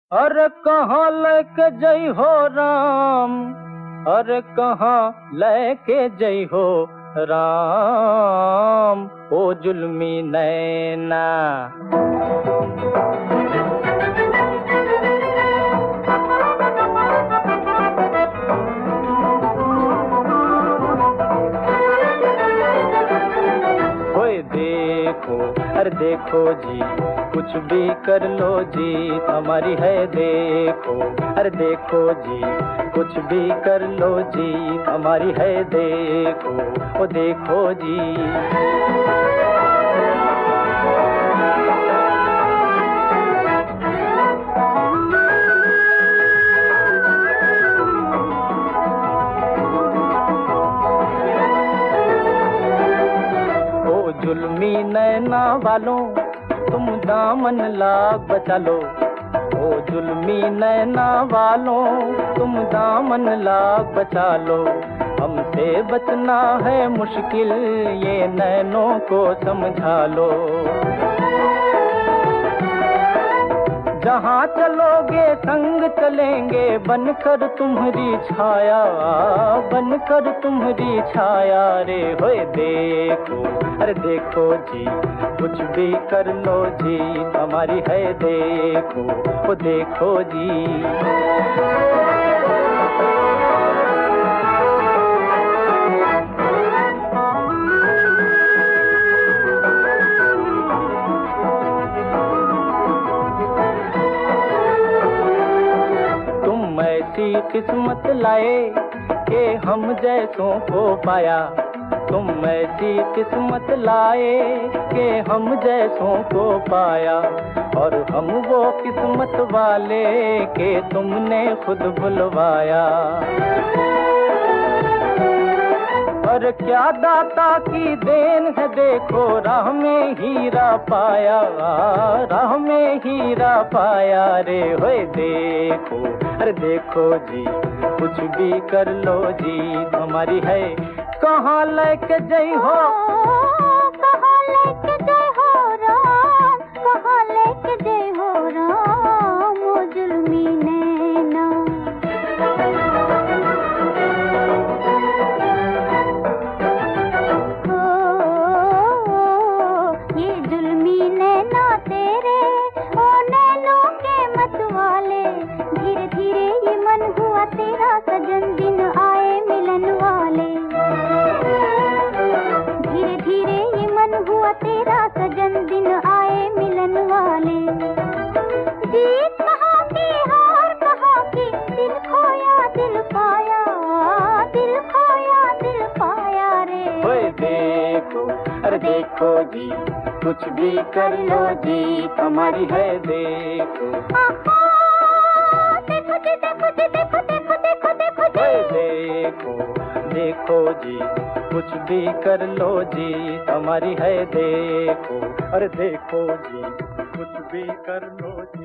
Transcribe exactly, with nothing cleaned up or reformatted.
अरे कहाँ लेके जई हो राम, अरे कहाँ लेके जई हो राम, ओ जुल्मी नैना। ओए देखो, अरे देखो जी, कुछ भी कर लो जी, हमारी है देखो। अरे देखो जी, कुछ भी कर लो जी, हमारी है देखो। ओ देखो जी, ओ जुल्मी नैना वालों, तुम दामन लाग बचा लो। ओ जुल्मी नैना वालों, तुम दामन लाग बचा लो। हमसे बचना है मुश्किल, ये नैनों को समझा लो। जहाँ चलोगे संग चलेंगे, बनकर तुम्हारी छाया, बनकर तुम्हारी छाया रे। होए देखो, अरे देखो जी, कुछ भी कर लो जी, हमारी है देखो। ओ देखो जी, ऐसी किस्मत लाए कि हम जैसों को पाया। तुम ऐसी किस्मत लाए कि हम जैसों को पाया। और हम वो किस्मत वाले कि तुमने खुद बुलवाया। और क्या दाता की देन है देखो, राह में हीरा पाया, राह में हीरा पाया रे। होए देखो, अरे देखो जी, कुछ भी कर लो जी, हमारी है। कहाँ लेके जई हो, कहाँ लेके जई हो राम, कहाँ लेके जई हो राम, ओ जुल्मी नैना। ये जुल्मी नैना तेरे, ओ नैनों के मत वाले। धीरे धीरे ये मन हुआ तेरा सजन, दिन आए मिलन वाले। धीरे धीरे ये मन हुआ तेरा सजन, दिन आए मिलन वाले। जीत कहाँ की हार कहाँ की, दिल खोया दिल पाया, दिल खोया दिल पाया रे। ओए देखो, अरे देखो जी, कुछ भी कर लो जी, हमारी है देखो। देखो जी, देखो जी, देखो देखो देखो देखो जी। ओए देखो, देखो जी, कुछ भी कर लो जी, हमारी है देखो। अरे देखो जी, कुछ भी कर लो जी।